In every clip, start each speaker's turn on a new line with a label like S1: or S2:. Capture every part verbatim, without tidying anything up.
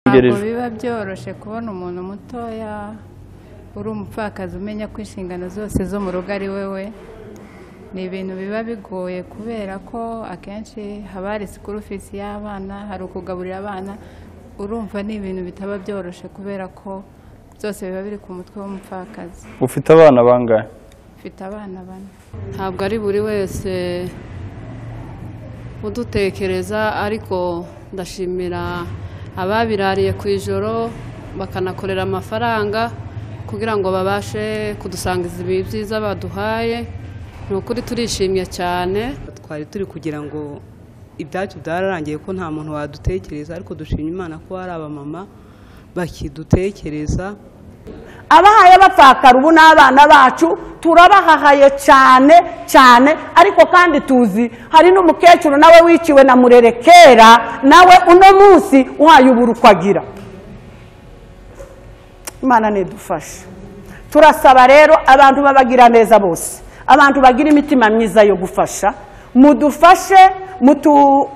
S1: ntabwo biba byoroshe kubona umuntu mutoya uri umupfakazi umenya ko inshingano zose zo mu rugo ari wewe. Ni ibintu biba bigoye kubera ko akenshi haba hari school fees y'abana, hari ukugaburira abana. Urumva ni ibintu bitaba byoroshe kubera ko byose biba biri ku mutwe w'umupfakazi.
S2: Ufite abana bangahe?
S1: Ufite abana bane.
S3: Ntabwo ari buri wese udutekereza, ariko ndashimira ababirariye ku ijoro bakanakorera amafaranga kugira ngo babashe kudusangiza ibi byiza baduhaye. Ni ukuri turishimye cyane.
S4: Twari turi kugira ngo ibyacu byararangiye ko nta muntu wadutekereza, ariko dushimye Imana ko hari abamama bakidutekereza.
S5: Abahaye abapfakara ubu n'abana bacu turabahahaye cyane cyane, ariko kandi tuzi hari n'umukecuru nawe wiciwe na murerekera, nawe uno munsi uhaye uburukwagira. Imana nidufashe. Turasaba rero abantu babagira neza bose, abantu bagira imitima myiza yo gufasha, mudufashe mutu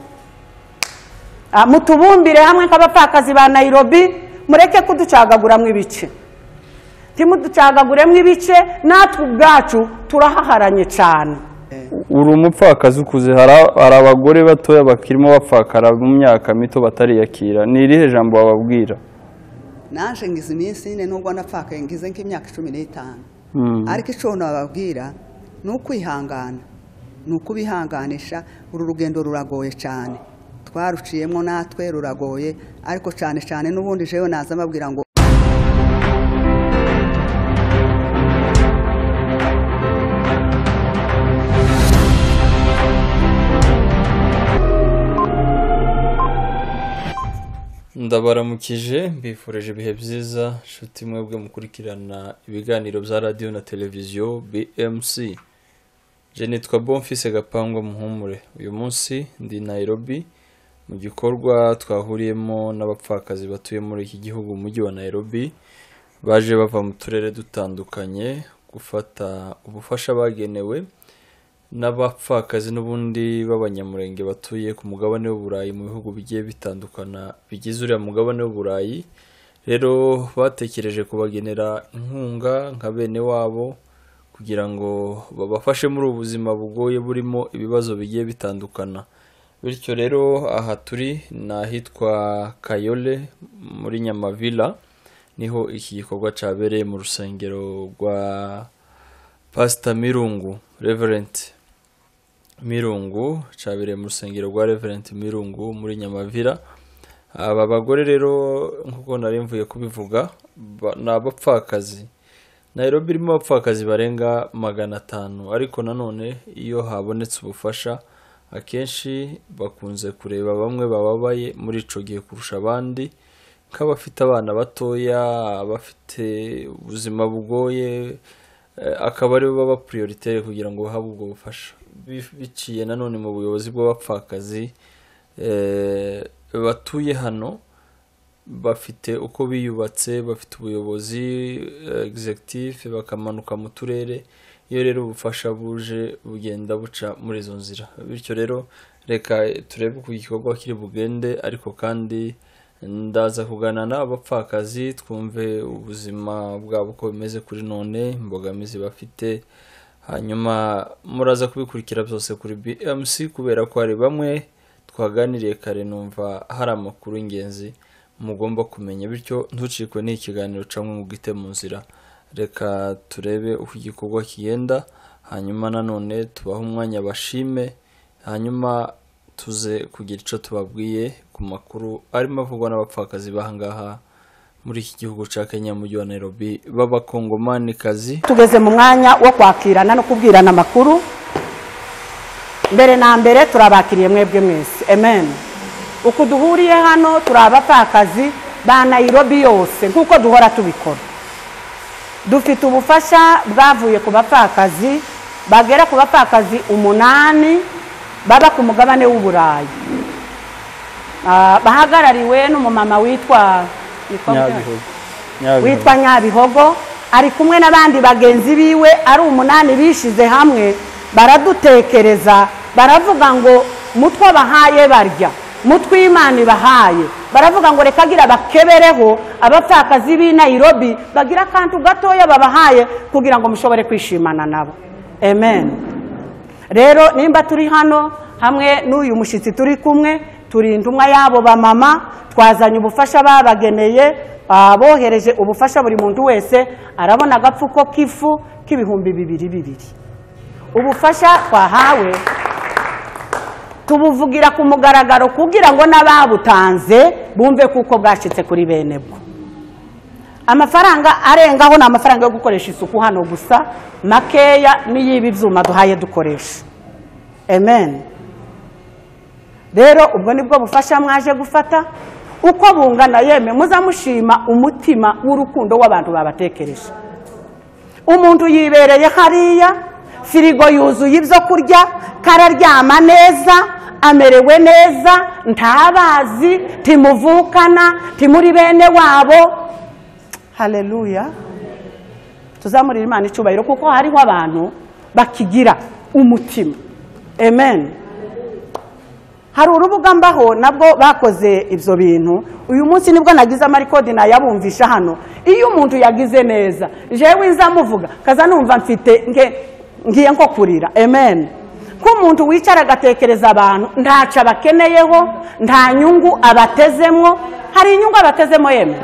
S5: mutubumbire hamwe nk'abapfakazi ba Nairobi, mureke kuducagaguramwe ibice. Timuducagaguremwe ibice, natwe ubwacu turahaharanye cyane.
S2: Uri umupfakazi ukuze, hari abagore batoya bakirimo bapfakara mu myaka mito batariyakira. Ni irihe jambo bababwira?
S6: Naje ngize iminsi ine nubwo napfakaye ngize nk'imyaka cumi n'itanu. Ariko icyo nababwira ni ukwihangana, ni ukubihanganisha. Uru rugendo ruragoye cyane, twaruciyemo natwe ruragoye, ariko cyane cyane n'ubundi jewe naza mbabwira ngo
S7: ndabaramukije, mbifurije ibihe byiza nshuti mwebwe mukurikirana ibiganiro bya radio na televiziyo B M C. Je nitwa Bonfils Gapangwa Muhumure. Uyu munsi ndi Nairobi mu gikorwa twahuriyemo n'abapfakazi batuye muri iki gihugu umujyi wa Nairobi, baje bava mu turere dutandukanye gufata ubufasha bagenewe n'abapfakazi n'ubundi b'abanyamurenge batuye ku mugabane w'Uburayi mu bihugu bigiye bitandukana bigize uriya mugabane w'Uburayi. Rero batekereje kubagenera inkunga nka bene wabo kugira ngo babafashe muri ubuzima bugoye burimo ibibazo bigiye bitandukana. Bityo rero aha turi nahitwa Kayole muri Nyamavila, niho iki gikorwa cyabereye mu rusengero rwa Pastor Mirungu, Reverend Mirungu, cyabereye mu rusengero rwa Reverend Mirungu muri Nyamavila. Aba bagore rero nkuko nari mvuye kubivuga ni abapfakazi. Nairobi irimo abapfakazi barenga magana atanu, ariko nanone iyo habonetse ubufasha akenshi bakunze kureba bamwe bababaye muri ico gihe kurusha abandi, nk'abafite abana batoya, abafite ubuzima bugoye, akaba aribo baba prioritaire kugira ngo bahabwe ubwo bufasha. Biciye nanone mu buyobozi bw'abapfakazi batuye hano, bafite uko biyubatse, bafite ubuyobozi executive, bakamanuka mu turere. Iyo rero ubufasha buje bugenda buca muri izo nzira. Bityo rero reka turebe ku gikorwa kiri bugende, ariko kandi ndaza kuganana abapfakazi twumve ubuzima bwabo uko bimeze kuri none, imbogamizi bafite, hanyuma muraza kubikurikira byose kuri B M C kubera ko hari bamwe twaganiriye kare numva hari amakuru ingenzi mugomba kumenya. Bityo ntucikwe n'ikiganiro camwe mu gite mu nzira. Reka turebe uko igikorwa kigenda, hanyuma nanone tubaho umwanya bashime, hanyuma tuze kugira ico tubabwiye ku makuru arimo avugwa n'abapfakazi bahangaha muri iki gihugu ca Kenya mu wa Nairobi b'abakongomani kazi.
S5: Tugeze mu mwanya wo kwakirana no kubwirana amakuru. Mbere na mbere turabakiriye mwebwe mwese, amen. Uko duhuriye hano turabapfakazi ba Nairobi yose nkuko duhora tubikora. Dufite ubufasha bwavuye ku bapfakazi bagera ku bapfakazi umunani baba ku mugabane w'Uburayi. Ah, bahagarariwe n'umumama witwa
S2: Nyabihogo.
S5: Witwa Nyabihogo, ari kumwe n'abandi bagenzi biwe ari umunani bishize hamwe baradutekereza, baravuga ngo mutwe bahaye barya mutwe Imana ibahaye baravuga ngo reka gira bakebereho abapfakazi b'i Nairobi bagira akantu gatoya babahaye kugira ngo mushobore kwishimana nabo. Amen. Rero nimba turi hano hamwe n'uyu mushitsi turi kumwe, turi intumwa yabo ba mama, twazanye ubufasha babageneye, abohereje ubufasha buri muntu wese arabona agapfuko k'ifu k'ibihumbi bibiri bibiri. Ubufasha twahawe tubuvugira ku mugaragaro kugira ngo n'ababutanze bumve kuko bwashitse kuri bene bwo. Amafaranga arengaho ni amafaranga yo gukoresha isuku hano gusa, makeya n'iyibi byuma duhaye dukoresha. Amen. Rero ubwo nibwo bufasha mwaje gufata, uko bungana yeme muzamushima umutima w'urukundo w'abantu babatekereje. Umuntu yibereye hariya, firigo yuzuye ibyo kurya, kararyama neza, amerewe neza, ntabazi, timuvukana, timuri bene wabo. Haleluya. Tuzamurira Imana icyubahiro kuko hariho abantu bakigira umutima. Amen. Hari urubuga mbaho nabwo bakoze ibyo bintu. Uyu munsi nibwo nagize amarikodi nayabumvisha hano. Iyo umuntu yagize neza, jewe nzamuvuga kaza numva mfite ngiye nko kurira. Amen. Ko umuntu wicara agatekereza abantu ntaca bakeneyeho, nta nyungu abatezemo. Hari inyungu abatezemo yeme?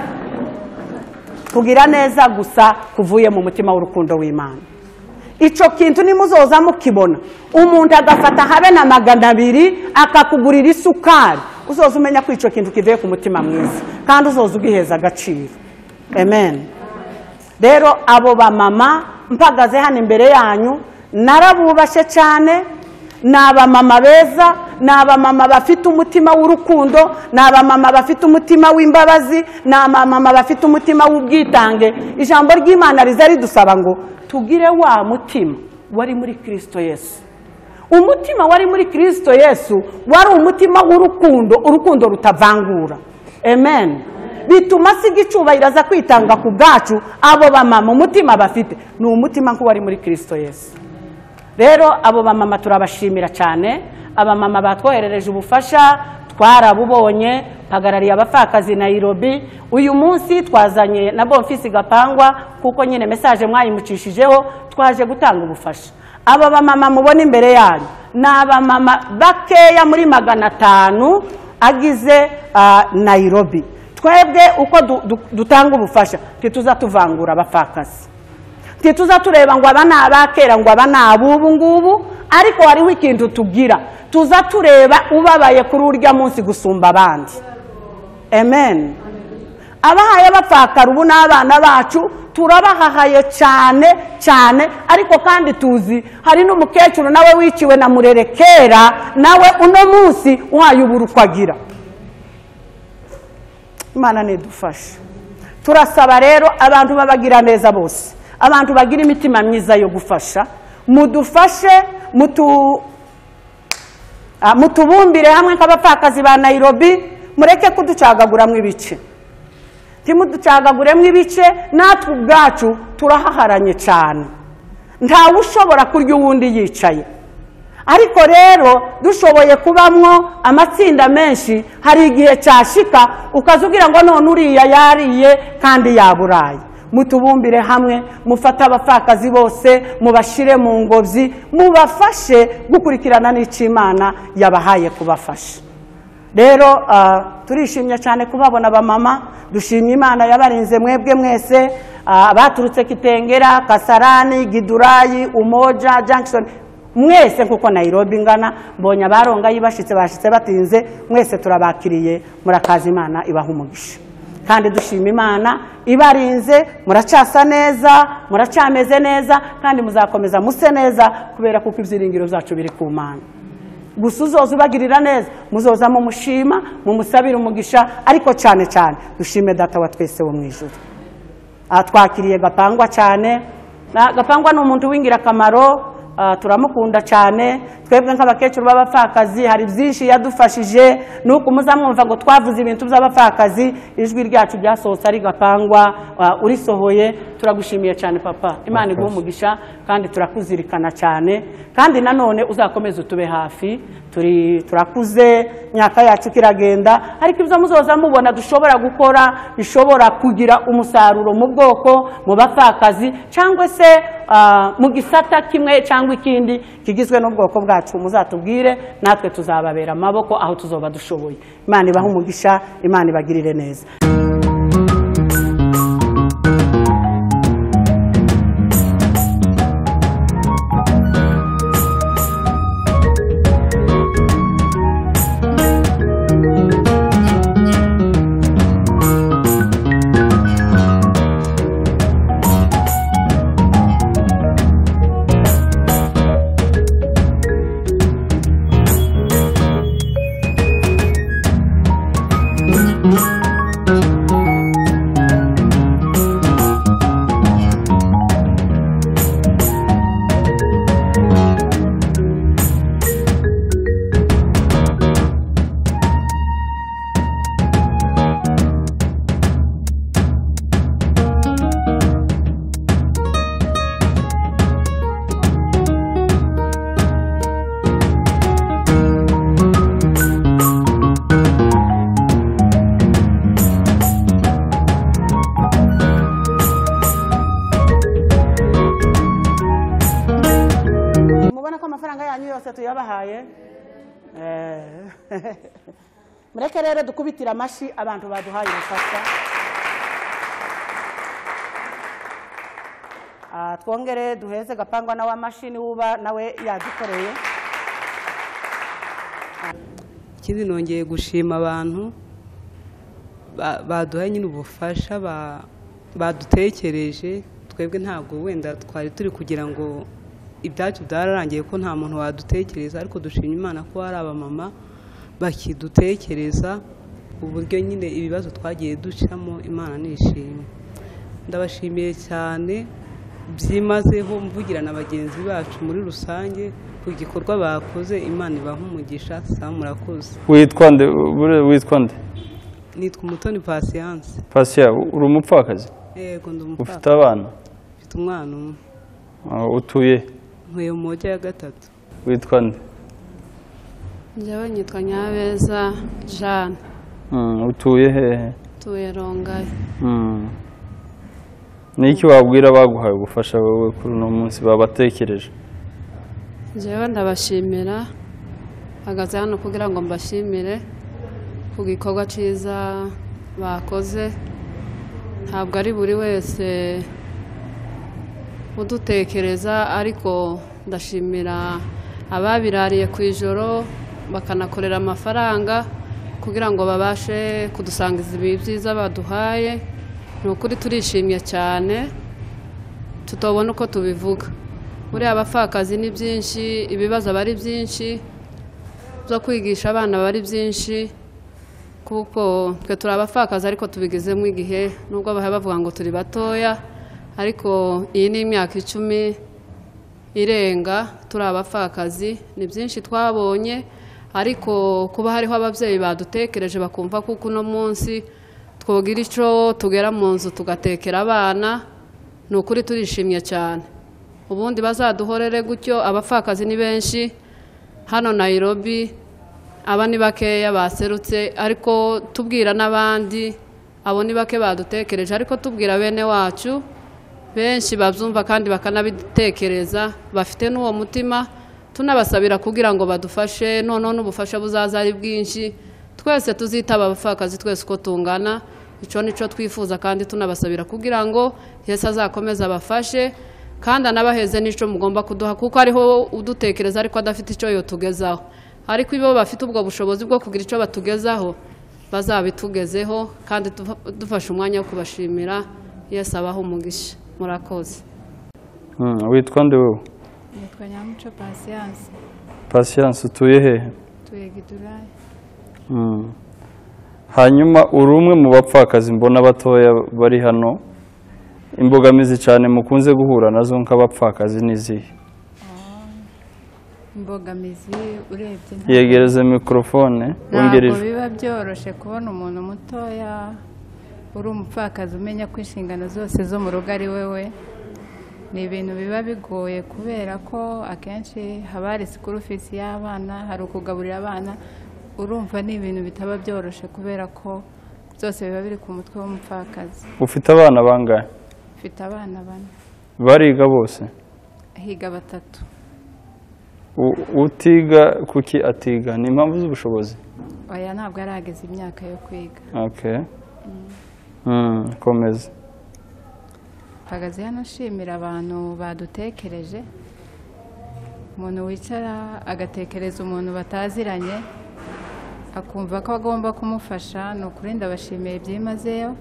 S5: Kugira neza gusa kuvuye mu mutima w'urukundo w'Imana. Ico kintu nimuzoza mukibona, umuntu agafata habe na magana abiri akakugurira isukari, uzoza umenya ko ico kintu kivuye ku mutima mwiza kandi uzoza ugiheza agaciro. Amen. Rero abo ba mama mpagaze hano imbere yanyu narabubashe cyane, naba mama beza, naba mama bafite umutima w'urukundo, naba mama bafite umutima w'imbabazi, naba mama bafite umutima w'ubwitange. Ijambo ry'Imana riza ridusaba ngo tugire wa mutima wari muri Kristo Yesu. Umutima wari muri Kristo Yesu wari umutima w'urukundo, urukundo rutavangura. Amen. Bituma siga icubahiro aza kwitanga ku bwacu. Abo ba mama umutima bafite ni umutima nko wari muri Kristo Yesu. Rero abo ba mama turabashimira cyane. Aba mama batwoherereje ubufasha twarabubonye, pagarariye abapfakazi Nairobi. Uyu munsi twazanye na Bonfisi Gapangwa kuko nyine message mwayimucishijeho, twaje gutanga ubufasha. Aba ba mama mubona imbere yanyu n'aba mama bakeya muri magana atanu agize uh, Nairobi. Twebwe uko du, du, dutanga ubufasha tituza tuvangura abapfakazi, tituza tureba ngo aba nabakera ngo aba nabubu ngubu, ariko hariho ikintu tugira, tuza tureba ubabaye kuri urya munsi gusumba abandi. Amen. Abahaye abapfakara ubu n'abana bacu turabahahaye cyane cyane, ariko kandi tuzi hari n'umukecuru nawe wiciwe na murerekera, nawe uno munsi uhaye uburukwagira. Imana nidufashe. Turasaba rero abantu babagira neza bose, abantu bagira imitima myiza yo gufasha, mudufashe, mutu uh, mutubumbire hamwe nk'abapfakazi ba Nairobi, mureke kuducagaguramwe ibice. Timuducagaguremwe ibice, natwe ubwacu turahaharanye cyane. Ntawe ushobora kurya uwundi yicaye. Ariko rero dushoboye kubamwo amatsinda menshi, hari igihe cyashika ukazugira ngo none uriya yariye kandi yaburaye. Mutubumbire hamwe, mufata abapfakazi bose, mubashire mu ngobyi, mubafashe gukurikirana n'icimana yabahaye kubafasha. Rero uh, turishimye cyane kubabona abamama, dushimye Imana yabarinze mwebwe mwese, abaturutse uh, Kitengera, Kasarani, Gidurayi, Umoja, Junction, mwese kuko Nairobi ngana, mbonye abaronga yibashitse bashitse batinze, mwese turabakiriye, murakaza Imana ibaha umugisha. Kandi dushima Imana ibarinze, muracasa neza, muracameze neza, kandi muzakomeza muse neza kubera kuko ibyiringiro zacu biri ku Mana. Gusa uzoza ubagirira neza, muzoza mu mushima, mu musabira umugisha, ariko cyane cyane dushime data wa twese wo mu ijuru. Atwakiriye Gapangwa cyane, na Gapangwa ni umuntu w'ingirakamaro, turamukunda cyane twebwe nk'abakecuru b'abapfakazi hari byinshi yadufashije nuko muzamwumva ngo twavuze ibintu by'abapfakazi ijwi ryacu ryasohotse ari Gapangwa urisohoye turagushimiye cyane papa Imana iguhe umugisha kandi turakuzirikana cyane kandi nanone uzakomeza utube hafi turi turakuze myaka yacu kiragenda ariko ibyo muzoza mubona dushobora gukora bishobora kugira umusaruro mu bwoko mu bapfakazi cyangwa se mu gisata kimwe cyangwa ikindi kigizwe n'ubwoko bwacu muzatubwire natwe tuzababera amaboko aho tuzoba dushoboye Imana ibahe umugisha Imana ibagirire neza. Mureke rero dukubitira amashi abantu baduhaye ubufasha. Ah twongere duheze Gapangwa na wa mashini uba nawe yagikoreye.
S4: Ikindi nongeye gushima abantu baduhaye nyine ubufasha badutekereje twebwe ntabwo wenda twari turi kugira ngo ibyacu byararangiye ko nta muntu wadutekereza ariko dushimye Imana ko ari abamama bakidutekereza uburyo nyine ibibazo twagiye ducamo Imana nishimye. Ndabashimiye cyane byimazeho mvugira na bagenzi bacu muri rusange ku gikorwa bakoze Imana ibaha umugisha sa murakoze.
S2: Witwa nde witwa nde?
S4: Nitwa Umutoni Patience.
S2: Patience uri umupfakazi?
S4: Yego ndi umupfakazi.
S2: Ufite abana?
S4: Mfite umwana umwe.
S2: Utuye?
S4: Ntuye mu mujyi ya gatatu.
S2: Witwa nde?
S3: Njyewe nitwa Nyabeza Jeanne.
S2: Mm, utuye hehe?
S3: Tuye Rongaye.
S2: Mm. Niki wabwira baguhaye gufasha wowe kuri no munsi babatekereje?
S3: Njyewe ndabashimira hagaze hano kugira ngo mbashimire ku gikorwa cyiza bakoze. Ntabwo ari buri wese udutekereza ariko ndashimira ababirariye ku ijoro bakanakorera amafaranga kugira ngo babashe kudusangiza ibi byiza baduhaye. Ni ukuri turishimye cyane tutobona uko tubivuga. Buriya abapfakazi ni byinshi, ibibazo bari byinshi, byo kwigisha abana bari byinshi kuko twe turi abapfakazi ariko tubigezemo igihe nubwo bahaye bavuga ngo turi batoya ariko iyi ni imyaka icumi irenga turi abapfakazi. Ni byinshi twabonye ariko kuba hariho ababyeyi badutekereje bakumva kuko uno munsi twogira icyo tugera mu nzu tugatekera abana. Ni ukuri turishimye cyane. Ubundi bazaduhorere gutyo. Abapfakazi ni benshi hano Nairobi, aba ni bakeya baserutse ariko tubwira n'abandi abo ni bake badutekereje ariko tubwira bene wacu benshi babyumva kandi bakanabitekereza bafite n'uwo mutima. Tunabasabira kugira ngo badufashe none n'ubufasha buzaza ari bwinshi. Twese tuzitaba abapfakazi twese uko tungana. Ico nico twifuza kandi tunabasabira kugira ngo Yesu azakomeza abafashe kandi anabaheze nico mugomba kuduha kuko ariho udutekereza ariko adafite ico yo tugezaho. Ariko ibo bafite ubwo bushobozi bwo kugira ico batugezaho bazabitugezeho kandi dufashe umwanya wo kubashimira. Yesu abaho umugisha. Murakoze.
S2: Mm, witwa nde wewe?
S1: Nitwa Nyamuco Patience.
S2: Patience utuye hehe?
S1: Tuye Gidurayi.
S2: Mm. Hanyuma uri umwe mu bapfakazi mbona batoya bari hano. Imbogamizi cyane mukunze guhura nazo nk'abapfakazi nizihe?
S1: imbogamizi urebye ntabwo-
S2: yegereze mikorofone
S1: ntabwo
S2: wongereje
S1: biba byoroshye kubona umuntu mutoya uri umupfakazi umenya ko inshingano zose zo mu rugo ari wewe. Ni ibintu biba bigoye kubera ko akenshi haba hari sikuru fisi y'abana, hari ukugaburira abana, urumva ni ibintu bitaba byoroshye kubera ko byose biba biri ku mutwe w'umupfakazi.
S2: ufite abana bangahe
S1: Mfite abana bane,
S2: bariga bose
S1: higa batatu.
S2: U- utiga kuki atiga ni impamvu z'ubushobozi
S1: Oya ntabwo arageza imyaka yo kwiga.
S2: okay mm, komeza
S1: Mpagaze hano nshimira abantu badutekereje, umuntu wicara agatekereza umuntu bataziranye akumva ko agomba kumufasha. Ni ukuri ndabashimiye byimazeyo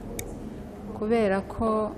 S1: kubera ko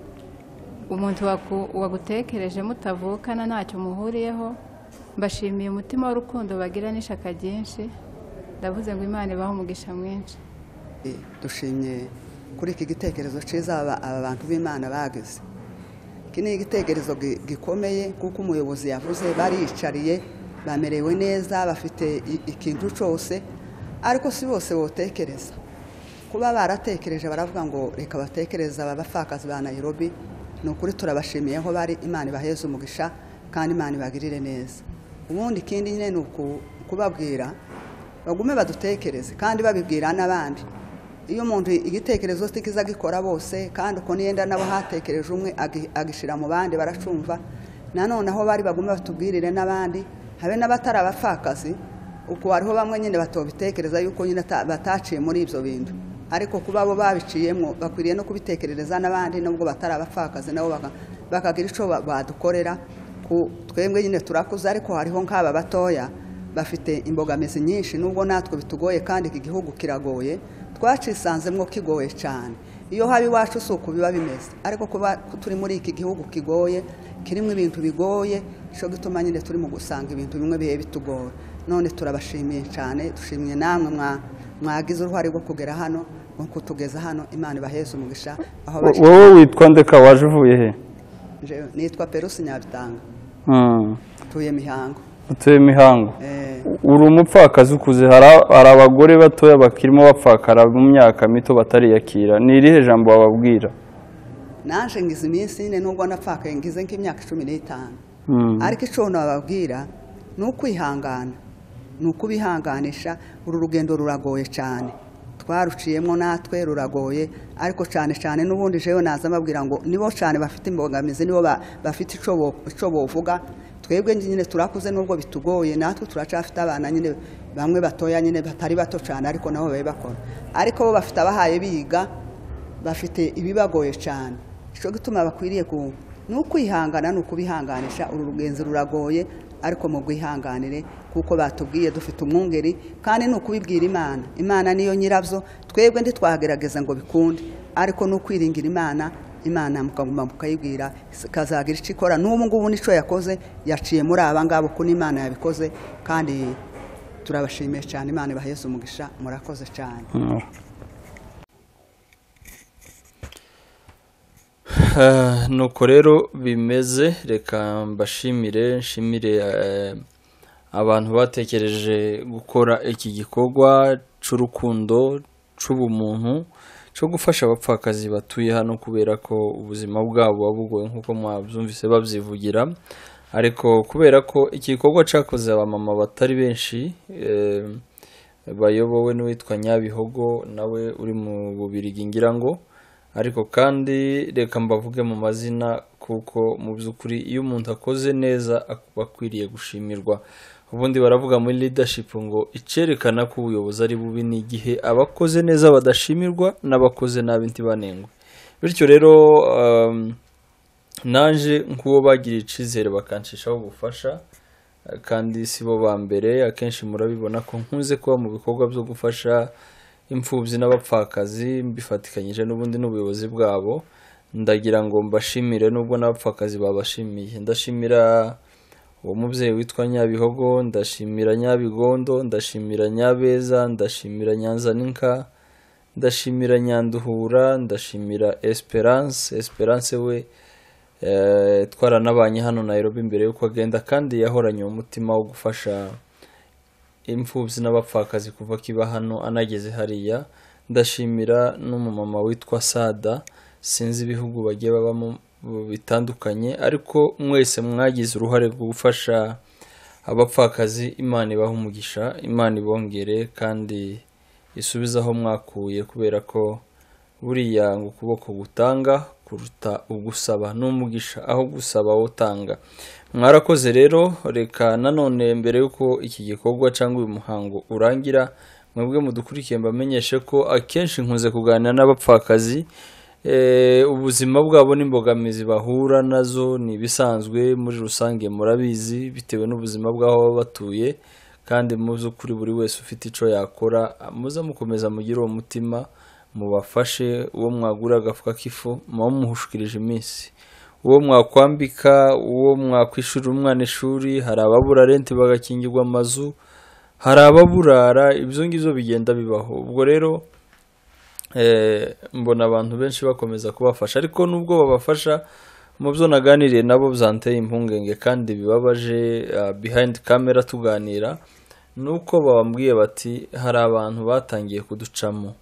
S1: umuntu waku- wagutekereje mutavukana ntacyo muhuriyeho. Mbashimiye umutima w'urukundo bagira n'ishaka ryinshi. Ndavuze ngo Imana ibahe umugisha mwinshi.
S6: Eh, dushimye kuri iki gitekerezo cyiza aba aba bantu b'Imana bagize. Iki ni igitekerezo gi- gikomeye kuko umuyobozi yavuze bariyicariye bamerewe neza bafite i- ikintu cyose, ariko si bose botekereza. Kuba baratekereje baravuga ngo reka batekereza aba bapfakazi ba Nairobi, ni ukuri turabashimiye aho bari. Imana ibaheze umugisha kandi Imana ibagirire neza. Ubundi ikindi nyine ni uku- kubabwira bagume badutekereze kandi babibwira n'abandi. Iyo umuntu igitekerezo cye kiza gikora bose kandi uko niyenda nabo hatekereje umwe agi- agishira mu bandi baracumva, nanone aho bari bagume batubwirire n'abandi, habe n'abatari abapfakazi uko hariho bamwe nyine batobitekereza yuko nyine ata- bataciye muri ibyo bintu, ariko kuba bo babiciyemo bakwiriye no kubitekerereza n'abandi nubwo batari abapfakazi nabo baka- bakagira icyo ba- badukorera. Ku- twebwe nyine turakuze ariko hariho nk'aba batoya bafite imbogamizi nyinshi, nubwo natwe bitugoye kandi iki gihugu kiragoye, twacisanzemwo kigoye cyane. Iyo haba iwacu si uko biba bimeze, ariko kuba turi muri iki gihugu kigoye kirimo ibintu bigoye, cyo gituma nyine turi mu gusanga ibintu bimwe bihe bitugora. None turabashimiye cyane, dushimiye namwe mwa- mwagize uruhare rwo kugera hano no kutugeza hano. Imana ibaheze umugisha aho bari.
S2: wowe witwa ndeka waje uvuye he
S6: Jewe nitwa Perusi Nyabitanga,
S2: Mm,
S6: tuye Mihango.
S2: utuye Mihango
S6: Eh,
S2: uri umupfakazi ukuze hari hari abagore batoya bakirimo bapfakara mu myaka mito batariyakira ni irihe jambo wababwira
S6: nanje ngize iminsi ine nubwo napfakaye ngize nk'imyaka cumi n'itanu,
S2: Mm.
S6: ariko icyo nababwira ni ukwihangana, ni ukubihanganisha. Uru rugendo ruragoye cyane, twaruciyemo natwe ruragoye, ariko cyane cyane n'ubundi jewe naza mbabwira ngo nibo cyane bafite imbogamizi, nibo ba- bafite icyo bo- icyo bovuga. Twebwe nyine turakuze nubwo bitugoye, natwe turacafite abana nyine bamwe batoya nyine batari bato cyane, ariko nabo babe bakora, ariko bo bafite abahaye biga, bafite ibibagoye cyane. Icyo gituma bakwiriye ku ni ukwihangana, ni ukubihanganisha. Uru rugenzi ruragoye, ariko mu bwihanganire kuko batubwiye dufite umwungeri, kandi ni ukubibwira Imana. Imana niyo nyirabyo, twebwe ntitwagerageza ngo bikunde, ariko ni ukwiringira Imana. Imana mukaguma mukayibwira ikazagira icyo ikora. N'ubu ngubu nicyo yakoze, yaciye muri aba ngabo ko n'Imana yabikoze, kandi turabashimiye cyane. Imana ibaheze umugisha, murakoze cyane.
S2: Mm.
S7: Ah, nuko rero bimeze, reka mbashimire nshimire eh, abantu batekereje gukora iki gikorwa cy'urukundo cy'ubumuntu cyo gufasha abapfakazi batuye hano, kubera ko ubuzima bwabo buba bugoye nk'uko mwabyumvise babyivugira, ariko kubera ko iki gikorwa cyakoze abamama batari benshi, eh, bayobowe n'uwitwa Nyabihogo nawe uri mu Bubiligi ngira ngo, ariko kandi reka mbavuge mu mazina kuko mu by'ukuri iyo umuntu akoze neza aba akwiriye gushimirwa. Ubundi baravuga muri leadership ngo icerekana ko ubuyobozi ari bubi ni igihe abakoze neza badashimirwa n'abakoze nabi ntibanengwe. Bityo rero um, nanje nk'uwo bagiriye icyizere bakancishaho ubufasha, kandi si bo ba mbere, akenshi murabibona ko nkunze kuba mu bikorwa byo gufasha imfubyi n'abapfakazi mbifatikanyije n'ubundi n'ubuyobozi bwabo. Ndagira ngo mbashimire nubwo n'abapfakazi babashimiye. Ndashimira uwo mubyeyi witwa Nyabihogo, ndashimira Nyabigondo, ndashimira Nyabeza, ndashimira Nyanzaninka, ndashimira Nyanduhura, ndashimira Esperance. Esperance we twaranabanye hano Nairobi mbere yuko agenda, kandi yahoranye umutima wo gufasha imfubyi n'abapfakazi kuva kiba hano anageze hariya. Ndashimira n'umumama witwa Sada, sinzi ibihugu bagiye babamo bitandukanye, ariko mwese mwagize uruhare rwo gufasha abapfakazi. Imana ibaha umugisha, Imana ibongere kandi isubiza aho mwakuye, kubera ko buriya ngo ukuboko gutanga kuruta ugusaba, n'umugisha aho gusaba utanga. Mwarakoze rero. Reka nanone mbere yuko iki gikorwa cyangwa uyu muhango urangira, mwebwe mudukurikiye mbamenyeshe ko akenshi nkuze kuganira n'abapfakazi. E, ubuzima bwabo n'imbogamizi bahura nazo ni bisanzwe muri rusange, murabizi bitewe n'ubuzima bw'aho baba batuye, kandi muzi kuri buri wese ufite ico yakora, muza mukomeza mugira uwo mutima, mubafashe. Uwo mwagura agafuka k'ifu mumuhushikirije iminsi, uwo mwakwambika, uwo mwakwishurira umwana ishuri, hari ababura renti bagakingirwa amazu, hari ababurara, ibyo ngibyo bigenda bibaho. Ubwo rero eh mbona abantu benshi bakomeza kubafasha, ariko nubwo babafasha mu byo naganiriye nabo byanteye impungenge kandi bibabaje. Uh, behind camera tuganira nuko babambwiye bati hari abantu batangiye kuducamo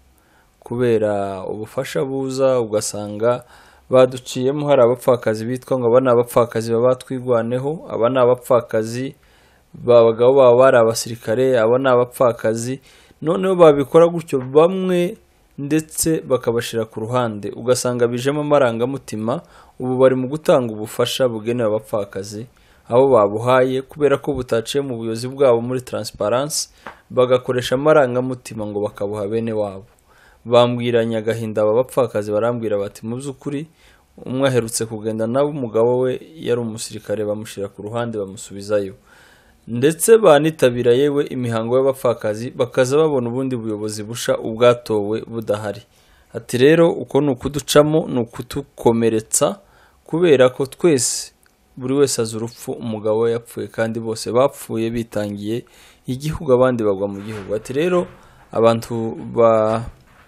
S7: kubera ubufasha buza, ugasanga baduciyemo. Hari abapfakazi bitwa ngo abana abapfakazi baba twigwaneho, abana abapfakazi babagabo baba bari abasirikare, abana abapfakazi, noneho babikora gutyo bamwe ndetse bakabashira ku ruhande, ugasanga bijemo amarangamutima. Ubu bari mu gutanga ubufasha bugenewe abapfakazi abo babuhaye, kubera ko butaciye mu buyobozi bwabo muri transparency, bagakoresha amarangamutima ngo bakabuha bene wabo. Bambwiranye agahinda aba bapfakazi, barambwira bati mu by'ukuri umwe aherutse kugenda nawe umugabo we yari umusirikare, bamushira ku ruhande bamusubizayo, ndetse banitabira yewe imihango y'abapfakazi bakaza babona ubundi buyobozi busha ubwatowe budahari. Ati rero uko nukuducamo nukutukomeretsa, kubera ko twese buri wese azi urupfu umugabo we yapfuye, kandi bose bapfuye bitangiye igihugu, abandi bagwa mu gihugu. Ati rero abantu ba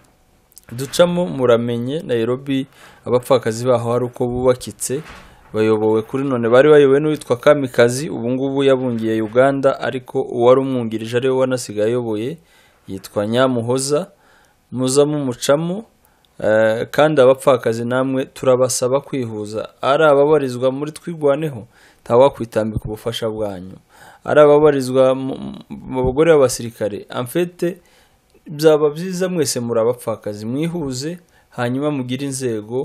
S7: ducamo muramenye, Nairobi abapfakazi baho hari uko bubakitse, bayobowe kuri none bari bayobowe n'uwitwa Kamikazi, ubu ngubu yabungiye Uganda, ariko uwari umwungirije ari we wanasigaye ayoboye yitwa Nyamuhoza. Muza mumucamo. Uh, kandi abapfakazi namwe turabasaba kwihuza, ari ababarizwa muri twigwaneho tawakwitambika ubufasha bwanyu, ari ababarizwa mu bagore b'abasirikare, amfete byaba byiza mwese muri abapfakazi mwihuze, hanyuma mugira inzego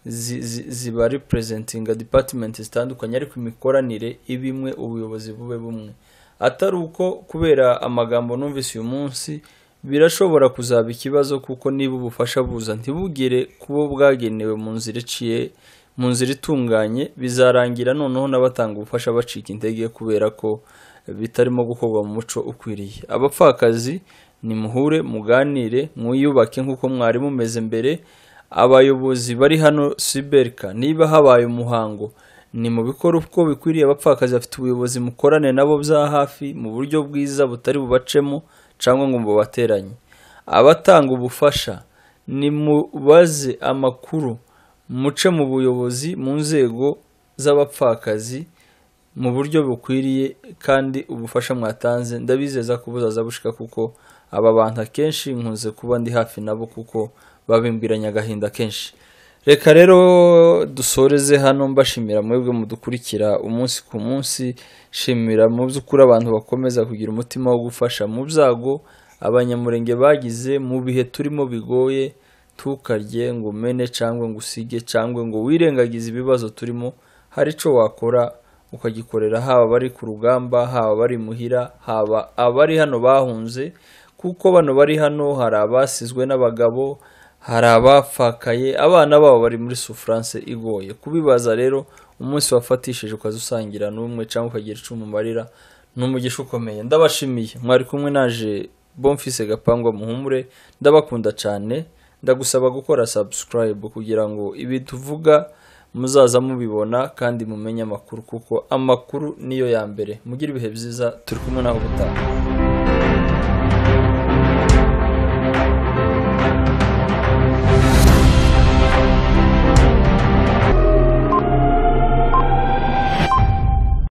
S7: ziba representing department zitandukanye, ariko imikoranire ibimwe, ubuyobozi bube bumwe. Atari uko kubera amagambo numvise uyu munsi birashobora kuzaba ikibazo, kuko niba ubufasha buza ntibugire kubo bwagenewe mu nzira iciye, mu nzira itunganye, bizarangira noneho n'abatanga ubufasha bacika intege, kubera ko bitarimo gukorwa mu muco ukwiriye. Abapfakazi ni muhure, muganire, mwiyubake nk'uko mwari mumeze mbere. Abayobozi bari hano Siberka, niba habaye umuhango ni mu bikora uko bikwiriye. Abapfakazi bafite ubuyobozi, mukorane nabo bya hafi mu buryo bwiza butari bubacemo cyangwa ngo mubateranye. Abatanga ubufasha ni mubaze amakuru, muce mu buyobozi, mu nzego z'abapfakazi mu buryo bukwiriye, kandi ubufasha mwatanze ndabizeza ko buzaza bushika, kuko aba bantu akenshi nkunze kuba ndi hafi nabo, kuko babimbwiranye agahinda kenshi. Reka rero dusoreze hano mbashimira mwebwe mudukurikira umunsi ku munsi. Shimira mu by'ukuri abantu bakomeza kugira umutima wo gufasha mu byago abanyamurenge bagize mu bihe turimo bigoye. Tukarye ngo mene cyangwa ngo usige cyangwa ngo wirengagize ibibazo turimo. Hari ico wakora ukagikorera, haba bari ku rugamba, haba bari muhira, haba abari hano bahunze, kuko bano bari hano hari abasizwe n'abagabo, hari abapfakaye, abana babo bari muri souffrance igoye. Kubibaza rero umunsi wafatishije ukazusangira n'umwe cyangwa ukagira icumu marira, n'umugisha ukomeye. Ndabashimiye, mwari kumwe naje Bonfils Gapangwa Muhumure. Ndabakunda cyane, ndagusaba gukora subscribe kugira ngo ibi tuvuga muzaza mubibona kandi mumenye amakuru, kuko amakuru niyo ya mbere. Mugira ibihe byiza, turi kumwe naho gutaha.